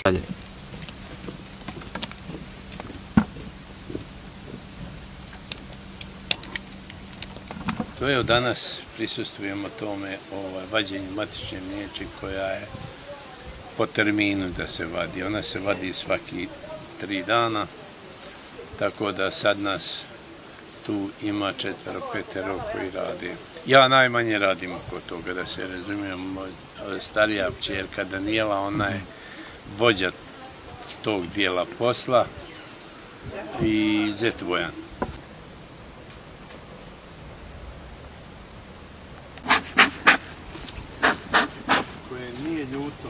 dalje. To je od danas prisustvujemo tome vađenju matične mliječe koja je po terminu da se vadi. Ona se vadi svaki 3 dana, tako da sad nas tu ima 4-5 koji rade. Ja najmanje radim oko toga, da se razumijem. Starija kćerka Danijela, ona je vođa tog dijela posla i zet Vojan. Koje nije ljuto.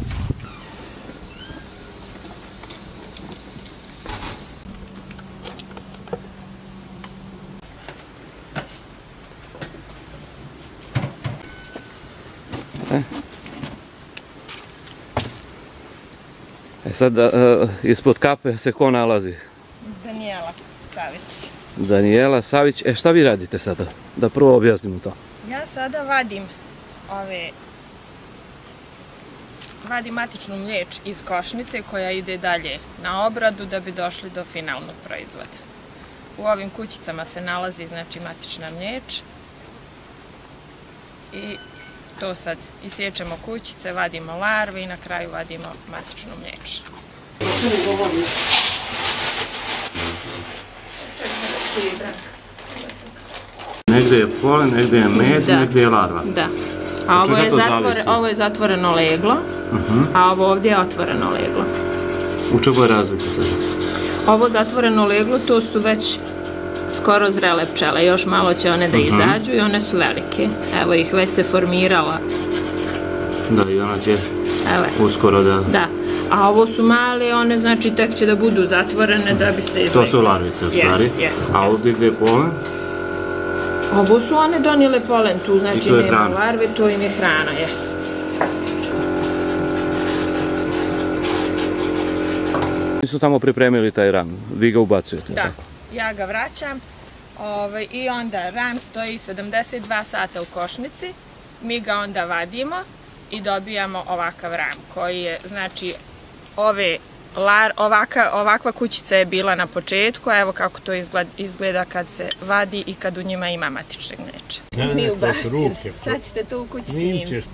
Sad ispod kape se ko nalazi? Danijela Savić. Danijela Savić. Šta vi radite sada? Da prvo objasnimo to. Ja sada vadim matičnu mliječ iz košnice koja ide dalje na obradu da bi došli do finalnog proizvoda. U ovim kućicama se nalazi znači matična mliječ i to sad isječemo kućice, vadimo larve i na kraju vadimo matičnu mliječ. Negdje je polen, negdje je med, negdje je larva. Da. A ovo je zatvoreno leglo, a ovo ovdje je otvoreno leglo. U čemu je razlika sada? Ovo zatvoreno leglo, to su već skoro zrele pčele, još malo će one da izađu i one su velike. Evo ih, već se formirala. Da, i ona će uskoro da... Da, a ovo su male, one znači tek će da budu zatvorene da bi se izlegli. To su larvice u stvari. A ovdje gdje je polen? Ovo su one donijele polen, tu znači nema larve, to im je hrana, jest. Mi su tamo pripremili taj ram, vi ga ubacujete? Da, ja ga vraćam i onda ram stoji 72 sata u košnici, mi ga onda vadimo i dobijamo ovakav ram koji je, znači, ovakva kućica je bila na početku, a evo kako to izgleda kad se vadi i kad u njima ima matične mliječe. Mi ubacili, sad ćete to u kući snimiti.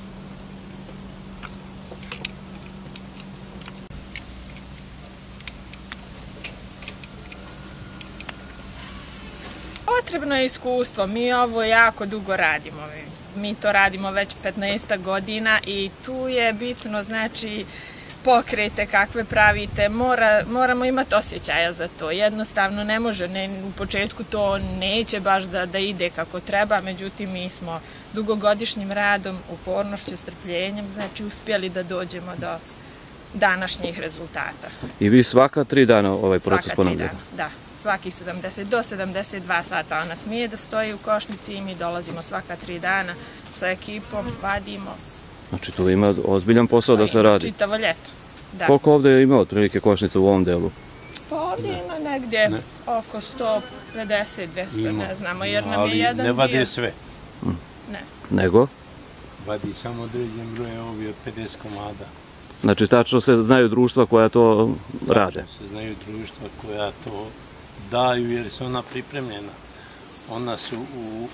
Potrebno je iskustvo, mi ovo jako dugo radimo, mi to radimo već 15 godina i tu je bitno, znači, pokrete kakve pravite, moramo imati osjećaja za to, jednostavno ne može, u početku to neće baš da ide kako treba, međutim mi smo dugogodišnjim radom, upornošću, strpljenjem, znači uspjeli da dođemo do današnjih rezultata. I vi svaka 3 dana ovaj proces ponavljate? Svaka 3 dana, da. Svaki 70 do 72 sata ona smije da stoji u košnici i mi dolazimo svaka 3 dana sa ekipom, vadimo. Znači tu ima ozbiljan posao da se radi? Čitavo ljeto, da. Koliko ovdje ima otprilike košnica u ovom delu? Pa ovdje ima negdje oko 150, 200, ne znamo, jer nam je jedan dio... Ne vadi sve. Ne. Nego? Vadi samo određen broj ovi od 50 komada. Znači tačno se znaju društva koja to rade? Tačno se znaju društva koja to daju jer su ona pripremljena. Ona su u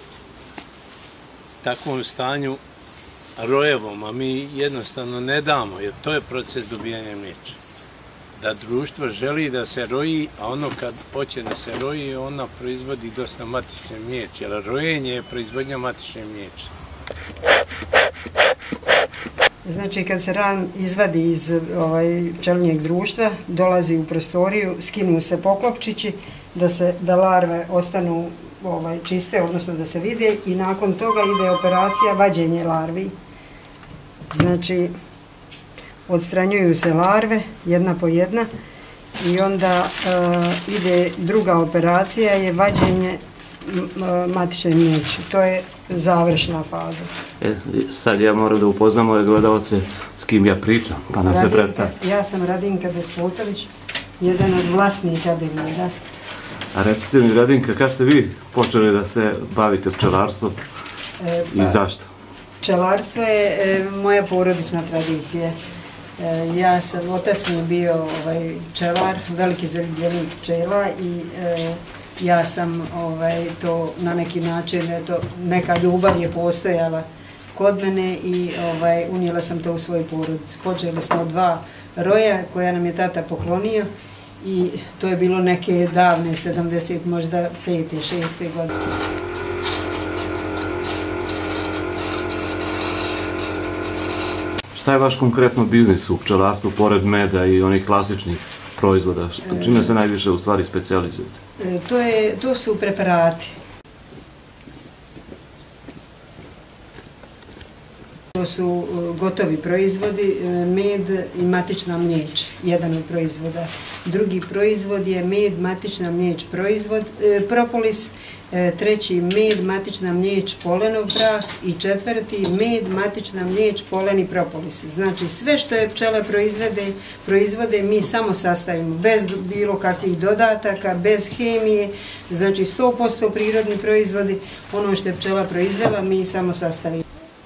takvom stanju rojevom, a mi jednostavno ne damo, jer to je proces dobijanja mliječe. Da društvo želi da se roji, a ono kad hoće da se roji, ona proizvodi dosta matične mliječe, jer rojenje je proizvodnja matične mliječe. Znači, kad se ran izvadi iz pčelinjeg društva, dolazi u prostoriju, skinu se poklopčići, da larve ostanu čiste, odnosno da se vide, i nakon toga ide operacija vađenje larvi. Znači, odstranjuju se larve jedna po jedna i onda ide druga operacija, je vađenje matične mliječe. To je završna faza. Sad ja moram da upoznam ove gledalce s kim ja pričam, pa nam se predstavi. Ja sam Radinka Despotović, jedan od vlasnika Bimeda. A recite mi, Radinka, kad ste vi počeli da se bavite pčelarstvom i zašto? Pčelarstvo je moja porodična tradicija. Otac mi je bio pčelar, veliki zaljubljenik pčela i ja sam to na neki način, neka ljubav je postojala kod mene i unijela sam to u svoju porodicu. Počeli smo od 2 roja koja nam je tata poklonio i to je bilo neke davne 70, možda 5. 6. godine. Šta je vaš konkretno biznis u pčelarstvu, pored meda i onih klasičnih proizvoda? Čime se najviše u stvari specijalizujete? To su preparati. To su gotovi proizvodi, med i matična mliječ, jedan od proizvoda. Drugi proizvod je med, matična mliječ, propolis. Treći med, matična mliječ, polenov prah i 4. med, matična mliječ, poleni propolis. Znači sve što je pčela proizvode mi samo sastavimo, bez bilo kakvih dodataka, bez hemije, znači 100% prirodni proizvodi, ono što je pčela proizvela mi samo sastavimo.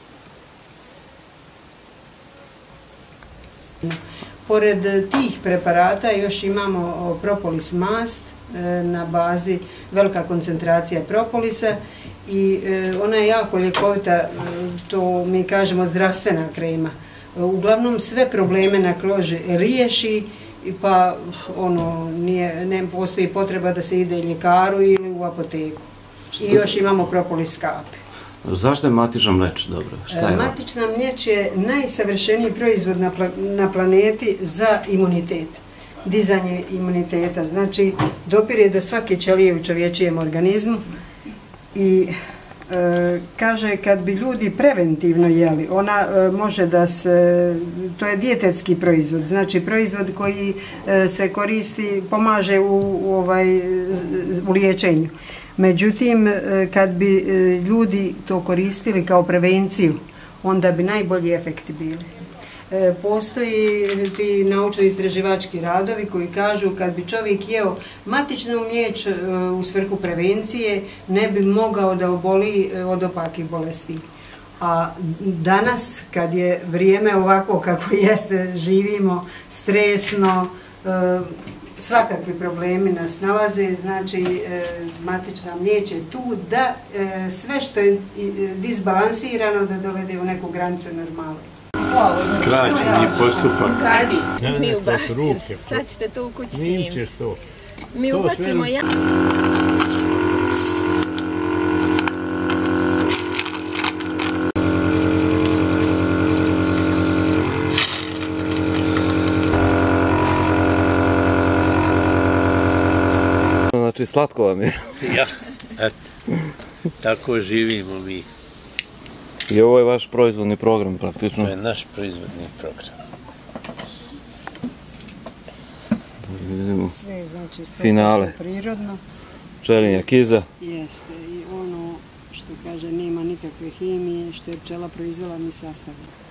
Pored tih preparata još imamo propolis mast na bazi velika koncentracija propolisa i ona je jako ljekovita, to mi kažemo zdravstvena krema. Uglavnom sve probleme na koži riješi pa ne postoji potreba da se ide ljekaru ili u apoteku. I još imamo propolis kape. Zašto je matična mliječ dobro? Matična mliječ je najsavršeniji proizvod na planeti za imunitet, dizanje imuniteta. Znači, dopire do svake ćelije u čovječijem organizmu i kaže kad bi ljudi preventivno jeli, ona može da se, to je dijetetski proizvod, znači proizvod koji se koristi, pomaže u liječenju. Međutim, kad bi ljudi to koristili kao prevenciju, onda bi najbolji efekti bili. Postoji ti naučno-istraživački radovi koji kažu kad bi čovjek jeo matičnu mliječ u svrhu prevencije, ne bi mogao da oboli od opakih bolesti. A danas, kad je vrijeme ovako kako jeste, živimo stresno, svakakvi problemi nas nalaze, znači matična mliječ je tu da sve što je disbalansirano da dovede u neku granicu normale. Skraćeni postupak. Mi ubacimo, sad ćete to u kući snimiti. Mi ubacimo Znači, slatko vam je. Ja, eto, tako živimo mi. I ovo je vaš proizvodni program praktično. To je naš proizvodni program. Sve znači finale. Prirodno. Pčelinja kiza. Jeste i ono što kaže nema nikakve hemije, što je pčela proizvela mi sastavljamo.